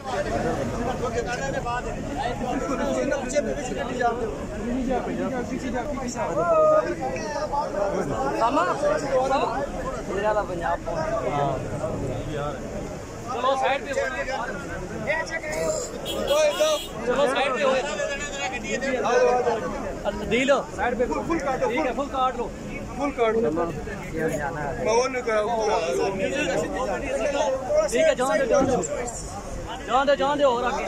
चलो साइड पे चलो साइड पे हो दी लो साइड पे फुल काटो ठीक है फुल काट लो फुल काट लो ठीक है जान दो और आगे